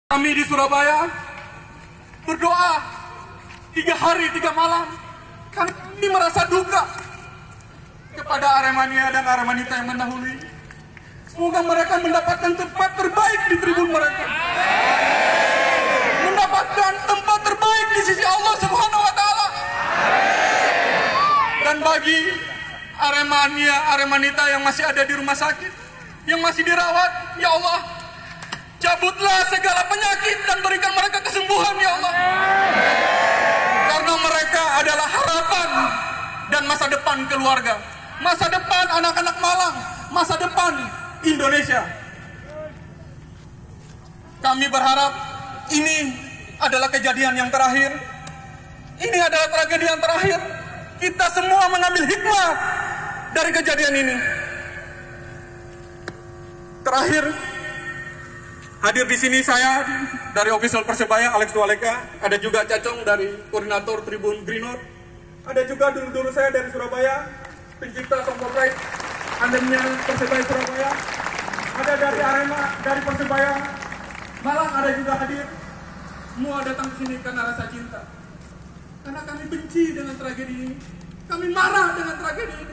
Kami di Surabaya berdoa 3 hari 3 malam karena kami merasa duka kepada Aremania dan Aremanita yang mendahului. Semoga mereka mendapatkan tempat terbaik di tribun mereka, mendapatkan tempat terbaik di sisi Allah Subhanahu wa Ta'ala. Dan bagi Aremania, Aremanita yang masih ada di rumah sakit, yang masih dirawat, ya Allah, cabutlah segala penyakit dan berikan mereka kesembuhan, ya Allah. Karena mereka adalah harapan dan masa depan keluarga, masa depan anak-anak Malang, masa depan Indonesia. Kami berharap ini adalah kejadian yang terakhir. Ini adalah tragedi yang terakhir. Kita semua mengambil hikmah dari kejadian ini. Terakhir, hadir di sini saya dari official Persebaya Alex Dualeka, ada juga Cacong dari koordinator Tribun Greenwood, ada juga dulu saya dari Surabaya, pencipta Song for Pride, andemnya Persebaya Surabaya, ada dari Arema, dari Persebaya Malang, ada juga hadir. Semua datang ke sini karena rasa cinta, karena kami benci dengan tragedi ini, kami marah dengan tragedi ini.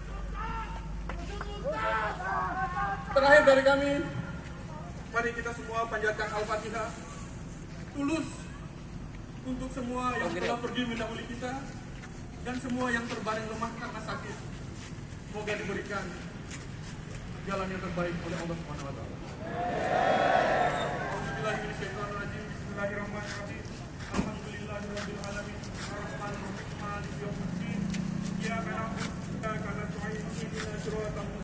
Terakhir dari kami, mari kita semua panjatkan Al-Fatihah tulus untuk semua yang telah pergi mendahului kita dan semua yang terbaring lemah karena sakit. Semoga diberikan jalan yang terbaik oleh Allah Subhanahu wa Ta'ala. Bismillahirrahmanirrahim. Alhamdulillahirabbil alamin. Arrahmanirrahim. Maliki yaumiddin. Iyyaka na'budu wa iyyaka nasta'in. Ihdinas siratal